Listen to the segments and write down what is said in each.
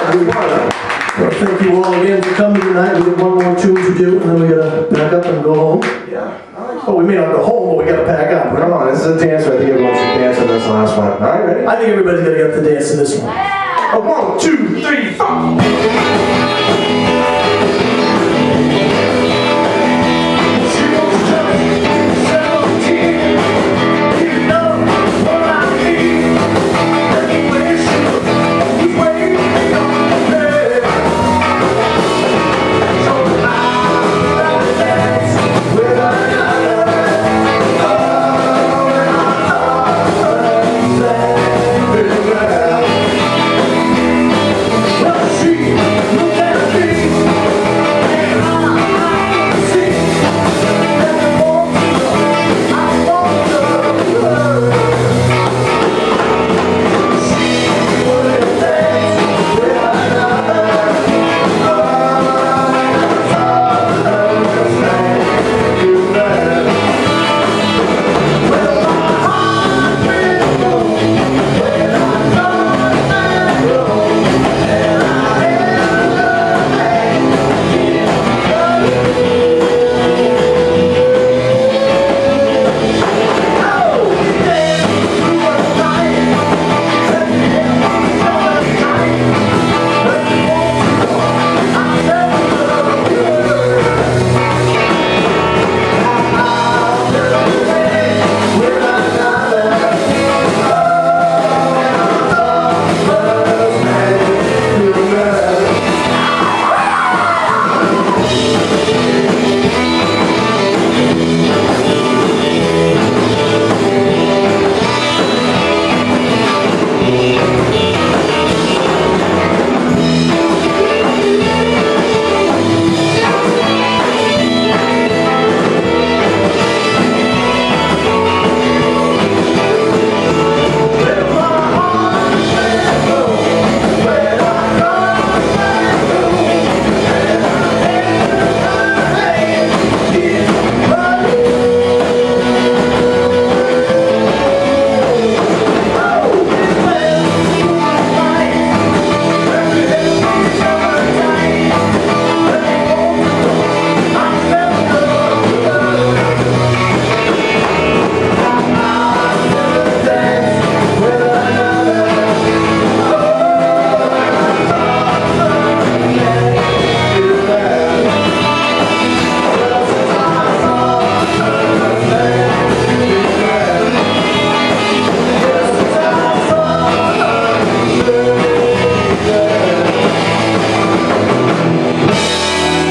Well, thank you all again for coming tonight. We have one more tune to do, and then we gotta pack up and go home. Yeah. Oh, we may not go home, but we gotta pack up. Come on, this is a dance. I think everyone should dance on this last one. All right, ready? I think everybody's gotta get up to dance to this one. Oh, 1, 2, 3, 4.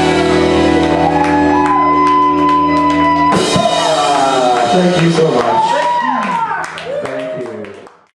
Thank you so much.